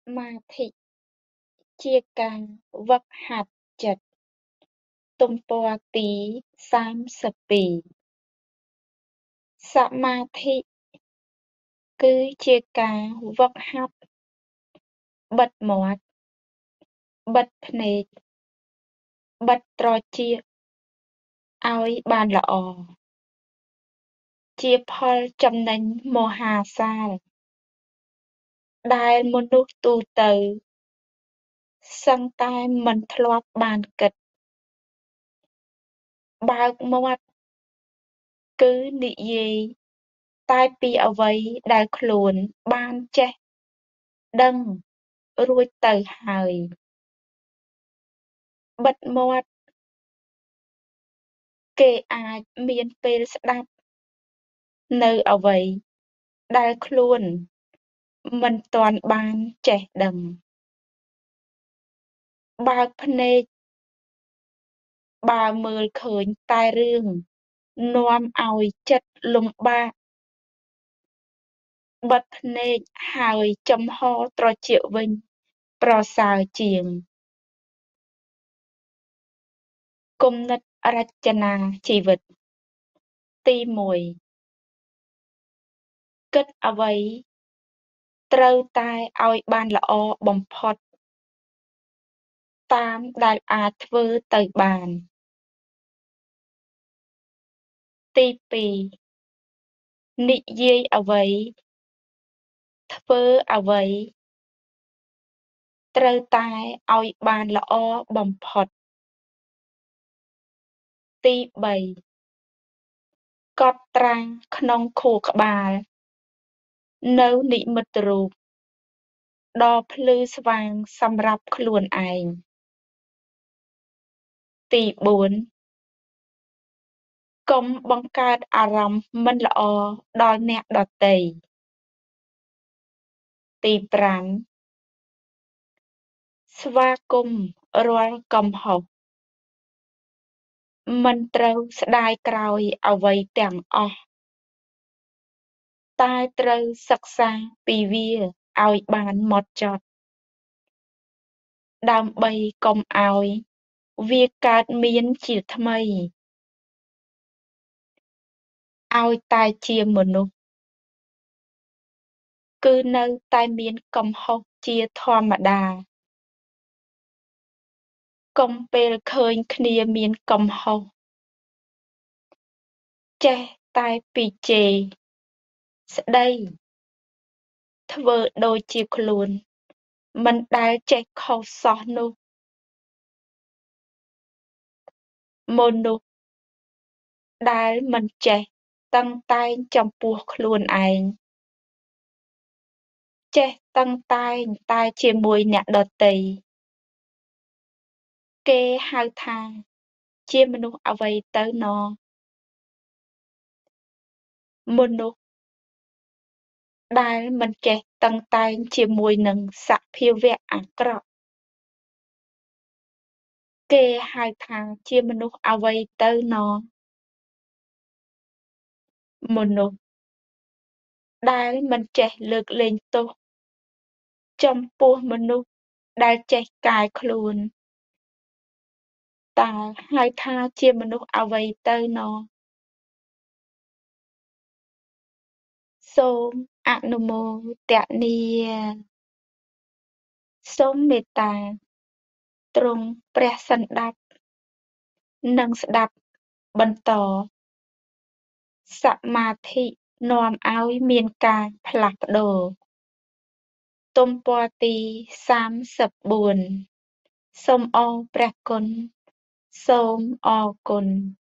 មាធិជាការហ្វឹកហាត់ចិត្តទំព័រទី32សមាធិគឺជាការហ្វឹកហាត់បិទមាត់បិទភ្នែកបិទត្រចៀកឲ្យបានល្អជាផលចំណេញមហាសាលដែលមនុស្សទូទៅសឹងតែមិនធ្លាប់បានគិតបើកមាត់គឺនិយាយតែពីអ្វីដែលខ្លួនបានចេះដឹងរួចទៅហើយបិទមាត់គេអាចមានពេលស្ដាប់នៅអ្វីដែលខ្លួនមិនទាន់បានចេះដឹងបើកភ្នែកបើមើលឃើញតែរឿងនាំឲ្យចិត្តលំបាកបិទភ្នែកហើយចំហត្រចៀកវិញប្រសើរជាងគំនិតរចនាជីវិតទី1គិតអ្វីត្រូវតែឲ្យបានល្អបំផុតតាមដែលអាចធ្វើទៅបានទី2និយាយអ្វីធ្វើអ្វីត្រូវតែឲ្យបានល្អបំផុតទី3កត់ត្រាក្នុងខួរក្បាលនូវនិមិត្តរូបដ៏ភ្លឺស្វាងសម្រាប់ខ្លួនឯងទី4កុំបង្កើតអារម្មណ៍មិនល្អដល់អ្នកដទៃទី5ស្វាគមន៍រាល់កំហុសមិនត្រូវស្ដាយក្រោយអ្វីទាំងអស់តែត្រូវសិក្សាពីវាឲ្យបានហ្មត់ចត់ដើម្បីកុំឲ្យវាកើតមានជាថ្មីឲ្យតែជាមនុស្សគឺនៅតែមានកំហុសជាធម្មតាកុំពេលឃើញគ្នាមានកំហុសចេះតែពីជេរស្ដីធ្វើដូចជាខ្លួនមិនដែលចេះខុសសោះនោះមនុស្សដែលមិនចេះតឹងតែងចំពោះខ្លួនឯងចេះតឹងតែងតែជាមួយអ្នកដទៃគេហៅថាជាមនុស្សអ្វីទៅណមនុស្សដែលមិនចេះតឹងតែងជាមួយនឹងសភាវៈអាក្រក់គេហៅថាជាមនុស្សអ្វីទៅណមនុស្សដែលមិនចេះលើកលែងទោសចំពោះមនុស្សដែលចេះកែខ្លួនតើហៅថាជាមនុស្សអ្វីទៅណសូមអនុមោទនាសូមមេត្តាទ្រង់ព្រះសណ្ដាប់និងស្ដាប់បន្តសមាធិនាំឲ្យមានការផ្លាស់ប្ដូរទំព័រទី34សូមអរព្រះគុណសូមអរគុណ